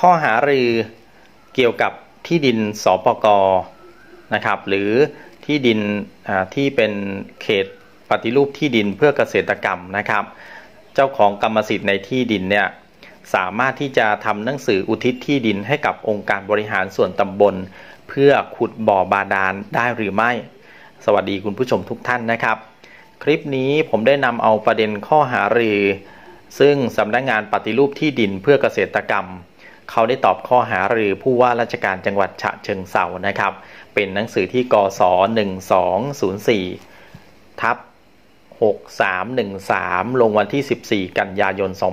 ข้อหารือเกี่ยวกับที่ดินสปก.นะครับหรือที่ดินที่เป็นเขตปฏิรูปที่ดินเพื่อเกษตรกรรมนะครับเจ้าของกรรมสิทธิ์ในที่ดินเนี่ยสามารถที่จะทำหนังสืออุทิศที่ดินให้กับองค์การบริหารส่วนตำบลเพื่อขุดบ่อบาดาลได้หรือไม่สวัสดีคุณผู้ชมทุกท่านนะครับคลิปนี้ผมได้นำเอาประเด็นข้อหารือซึ่งสำนักงานปฏิรูปที่ดินเพื่อเกษตรกรรมเขาได้ตอบข้อหารือผู้ว่าราชการจังหวัดฉะเชิงเทรานะครับเป็นหนังสือที่กศ1204/6313ลงวันที่14กันยายน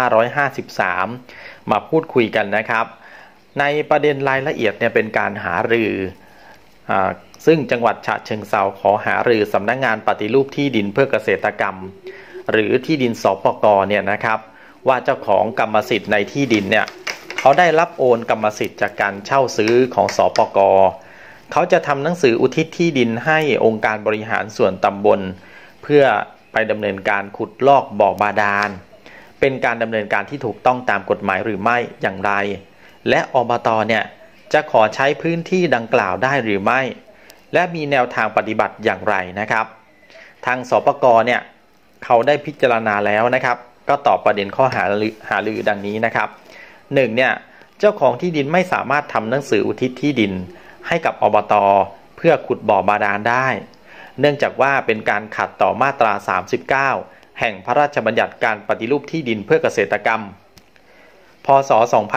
2553มาพูดคุยกันนะครับในประเด็นรายละเอียดเนี่ยเป็นการหารือซึ่งจังหวัดฉะเชิงเทราขอหารือสำนักงานปฏิรูปที่ดินเพื่อเกษตรกรรมหรือที่ดินสปก.เนี่ยนะครับว่าเจ้าของกรรมสิทธิ์ในที่ดินเนี่ยเขาได้รับโอนกรรมสิทธิ์จากการเช่าซื้อของสปก.เขาจะทำหนังสืออุทิศที่ดินให้องค์การบริหารส่วนตำบลเพื่อไปดำเนินการขุดลอกบ่อบาดาลเป็นการดำเนินการที่ถูกต้องตามกฎหมายหรือไม่อย่างไรและอบต.เนี่ยจะขอใช้พื้นที่ดังกล่าวได้หรือไม่และมีแนวทางปฏิบัติอย่างไรนะครับทางสปก.เนี่ยเขาได้พิจารณาแล้วนะครับก็ตอบประเด็นข้อหารือดังนี้นะครับ1เนี่ยเจ้าของที่ดินไม่สามารถทำหนังสืออุทิศที่ดินให้กับอบต.เพื่อขุดบ่อบาดาลได้เนื่องจากว่าเป็นการขัดต่อมาตรา39แห่งพระราชบัญญัติการปฏิรูปที่ดินเพื่อเกษตรกรรมพ.ศ.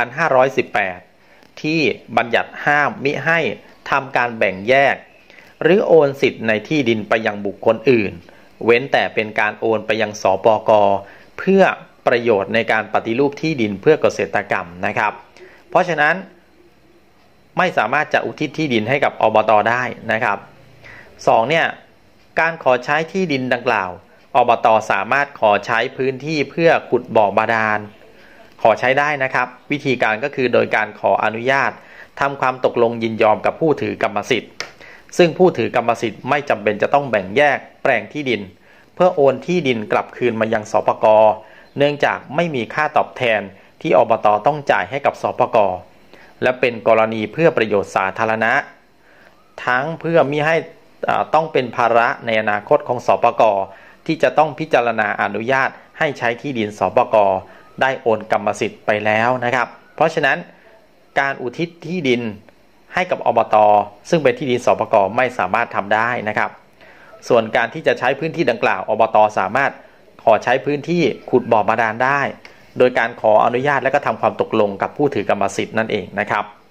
2518ที่บัญญัติห้ามมิให้ทำการแบ่งแยกหรือโอนสิทธิ์ในที่ดินไปยังบุคคลอื่นเว้นแต่เป็นการโอนไปยังสปก.เพื่อประโยชน์ในการปฏิรูปที่ดินเพื่อเกษตรกรรมนะครับเพราะฉะนั้นไม่สามารถจะอุทิศที่ดินให้กับอบต.ได้นะครับ2เนี่ยการขอใช้ที่ดินดังกล่าวอบต.สามารถขอใช้พื้นที่เพื่อขุดบ่อบาดาลขอใช้ได้นะครับวิธีการก็คือโดยการขออนุญาตทำความตกลงยินยอมกับผู้ถือกรรมสิทธิ์ซึ่งผู้ถือกรรมสิทธิ์ไม่จำเป็นจะต้องแบ่งแยกแปลงที่ดินเพื่อโอนที่ดินกลับคืนมายังสปก.เนื่องจากไม่มีค่าตอบแทนที่อบต.ต้องจ่ายให้กับสปก.และเป็นกรณีเพื่อประโยชน์สาธารณะทั้งเพื่อมิให้ต้องเป็นภาระในอนาคตของสปก.ที่จะต้องพิจารณาอนุญาตให้ใช้ที่ดินสปก.ได้โอนกรรมสิทธิ์ไปแล้วนะครับเพราะฉะนั้นการอุทิศที่ดินให้กับอบต.ซึ่งเป็นที่ดินสปก.ไม่สามารถทำได้นะครับส่วนการที่จะใช้พื้นที่ดังกล่าวอบต.สามารถขอใช้พื้นที่ขุดบ่อบาดาลได้โดยการขออนุญาตและก็ทำความตกลงกับผู้ถือกรรมสิทธิ์นั่นเองนะครับ